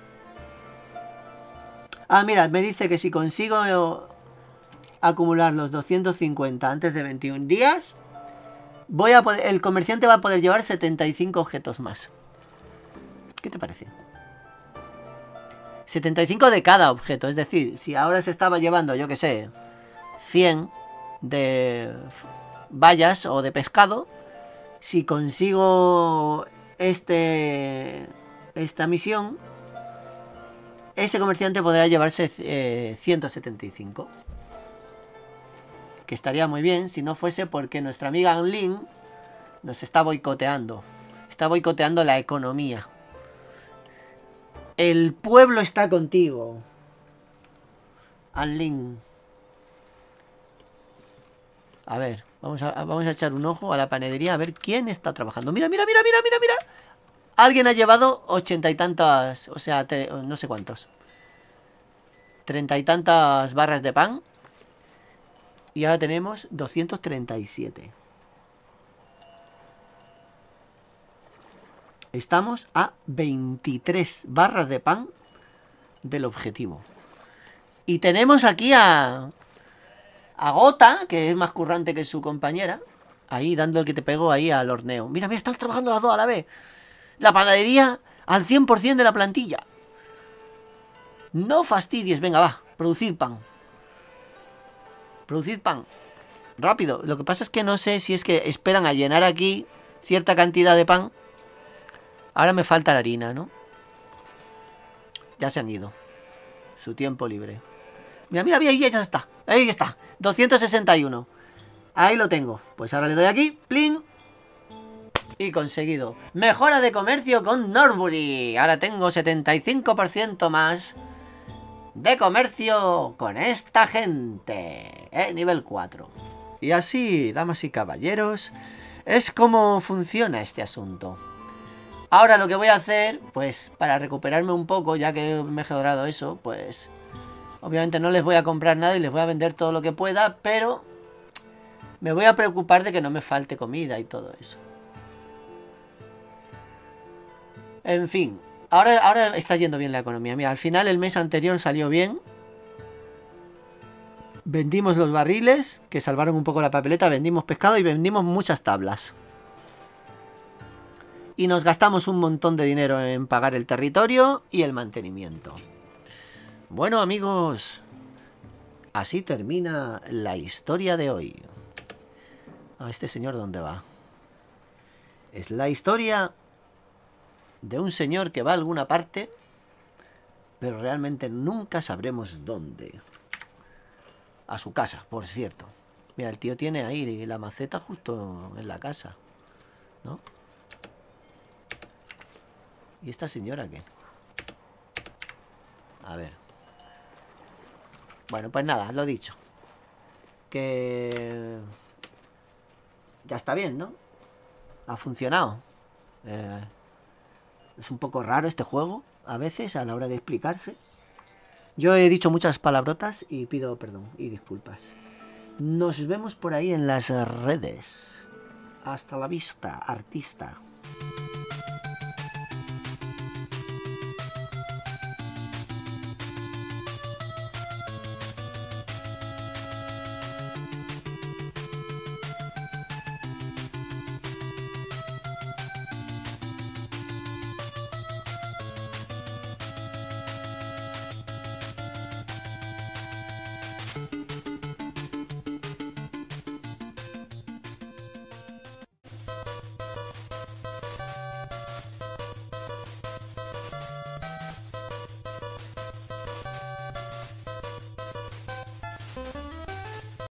Ah, mira, me dice que si consigo acumular los doscientos cincuenta antes de veintiún días, voy a poder, el comerciante va a poder llevar setenta y cinco objetos más. ¿Qué te parece? setenta y cinco de cada objeto, es decir, si ahora se estaba llevando, yo que sé, cien de bayas o de pescado, si consigo este esta misión, ese comerciante podrá llevarse eh, ciento setenta y cinco. Que estaría muy bien si no fuese porque nuestra amiga Anlin nos está boicoteando. Está boicoteando la economía. El pueblo está contigo, Anlin. A ver, vamos a, vamos a echar un ojo a la panadería a ver quién está trabajando. Mira, mira, mira, mira, mira, mira. Alguien ha llevado ochenta y tantas, o sea, te, no sé cuántos. Treinta y tantas barras de pan. Y ahora tenemos doscientos treinta y siete. Estamos a veintitrés barras de pan del objetivo. Y tenemos aquí a... A Gota, que es más currante que su compañera. Ahí, dando el que te pegó ahí al horneo. Mira, mira, están trabajando las dos a la vez. La panadería al cien por cien de la plantilla. No fastidies, venga, va. Producir pan. Producir pan. Rápido. Lo que pasa es que no sé si es que esperan a llenar aquí cierta cantidad de pan. Ahora me falta la harina, ¿no? Ya se han ido. Su tiempo libre. Mira, mira, mira, ahí ya está. Ahí está. doscientos sesenta y uno. Ahí lo tengo. Pues ahora le doy aquí. ¡Plin! Y conseguido. Mejora de comercio con Norbury. Ahora tengo setenta y cinco por ciento más de comercio con esta gente. Eh, nivel cuatro. Y así, damas y caballeros, es como funciona este asunto. Ahora lo que voy a hacer, pues para recuperarme un poco, ya que me he mejorado eso, pues obviamente no les voy a comprar nada y les voy a vender todo lo que pueda, pero me voy a preocupar de que no me falte comida y todo eso. En fin, ahora, ahora está yendo bien la economía. Mira, al final el mes anterior salió bien. Vendimos los barriles, que salvaron un poco la papeleta, vendimos pescado y vendimos muchas tablas. Y nos gastamos un montón de dinero en pagar el territorio y el mantenimiento. Bueno, amigos, así termina la historia de hoy. ¿A este señor dónde va? Es la historia de un señor que va a alguna parte, pero realmente nunca sabremos dónde. A su casa, por cierto. Mira, el tío tiene ahí la maceta justo en la casa, ¿no? ¿Y esta señora qué? A ver. Bueno, pues nada, lo dicho. Que... ya está bien, ¿no? Ha funcionado. Eh, es un poco raro este juego, a veces, a la hora de explicarse. Yo he dicho muchas palabrotas y pido perdón y disculpas. Nos vemos por ahí en las redes. Hasta la vista, artista.